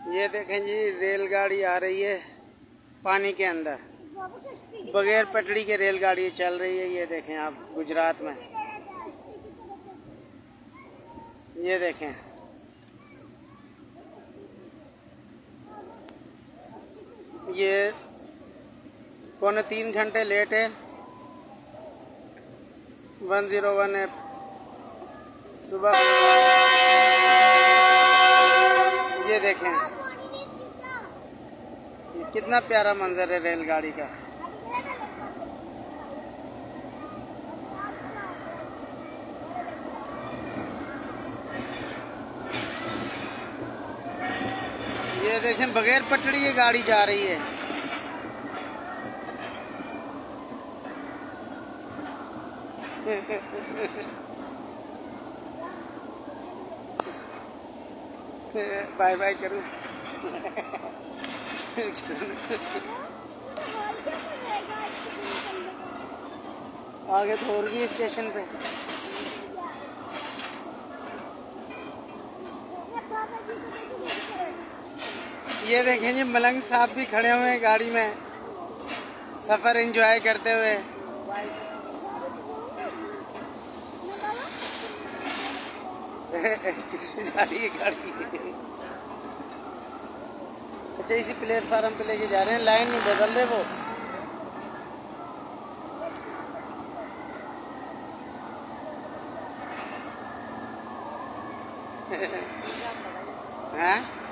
ये देखें जी, रेलगाड़ी आ रही है पानी के अंदर, बगैर पटड़ी के रेलगाड़ी चल रही है। ये देखें आप, गुजरात में। ये देखें, ये 2.25 घंटे लेट है। 101 है सुबह। ये देखें, कितना प्यारा मंजर है रेलगाड़ी का। ये देखें, बगैर पटड़ी की गाड़ी जा रही है। बाय बाय करूँ। आगे तो और भी स्टेशन पे। ये देखें जी, मलंग साहब भी खड़े हुए हैं गाड़ी में, सफर एंजॉय करते हुए। किसमें जा रही है गाड़ी? अच्छा, इसी प्लेटफार्म पे लेके जा रहे हैं, लाइन नहीं बदल रहे वो। हाँ।